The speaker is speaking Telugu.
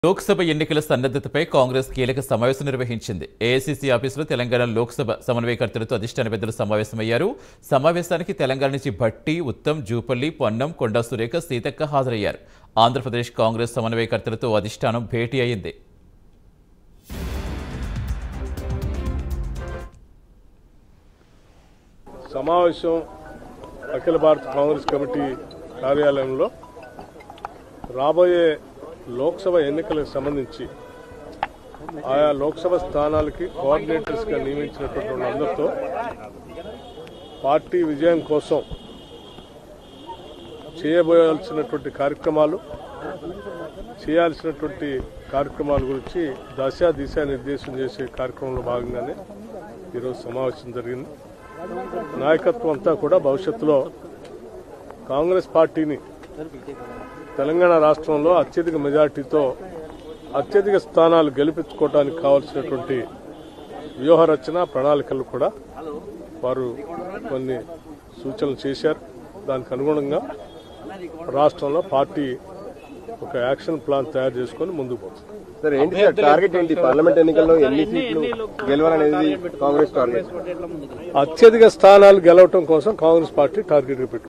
లోక్సభ ఎన్నికల సన్నద్ధతపై కాంగ్రెస్ కీలక సమావేశం నిర్వహించింది. ఏఐసీసీ ఆఫీసులో తెలంగాణ లోక్సభ సమన్వయకర్తలతో అధిష్టాన పెద్దలు సమావేశమయ్యారు. సమావేశానికి తెలంగాణ నుంచి భట్టి, ఉత్తమ్, జూపల్లి, పొన్నం, కొండా సురేఖ, సీతక్క హాజరయ్యారు. ఆంధ్రప్రదేశ్ కాంగ్రెస్ సమన్వయకర్తలతో అధిష్టానం భేటీ అయింది. సమావేశం అఖిల భారత కాంగ్రెస్ కమిటీ కార్యాలయంలో రాబోయే లోక్సభ ఎన్నికలకు సంబంధించి ఆయా లోక్సభ స్థానాలకి కోఆర్డినేటర్స్గా నియమించినటువంటి వాళ్ళందరితో పార్టీ విజయం కోసం చేయబోయాల్సినటువంటి కార్యక్రమాలు, చేయాల్సినటువంటి కార్యక్రమాల గురించి దిశా నిర్దేశం చేసే కార్యక్రమంలో భాగంగానే ఈరోజు సమావేశం జరిగింది. నాయకత్వం అంతా కూడా భవిష్యత్తులో కాంగ్రెస్ పార్టీని తెలంగాణ రాష్ట్రంలో అత్యధిక మెజార్టీతో అత్యధిక స్థానాలు గెలిపించుకోవడానికి కావాల్సినటువంటి వ్యూహ రచన, ప్రణాళికలు కూడా వారు కొన్ని సూచనలు చేశారు. దానికి అనుగుణంగా రాష్ట్రంలో పార్టీ ఒక యాక్షన్ ప్లాన్ తయారు చేసుకుని ముందుకు పోతుంది. సార్, ఏంటి సార్ టార్గెట్ ఏంటి? పార్లమెంట్ ఎన్నికల్లో ఎన్ని సీట్లు గెలవాలనేది కాంగ్రెస్ టార్గెట్? అత్యధిక స్థానాలు గెలవటం కోసం కాంగ్రెస్ పార్టీ టార్గెట్ పెట్టుకుంది.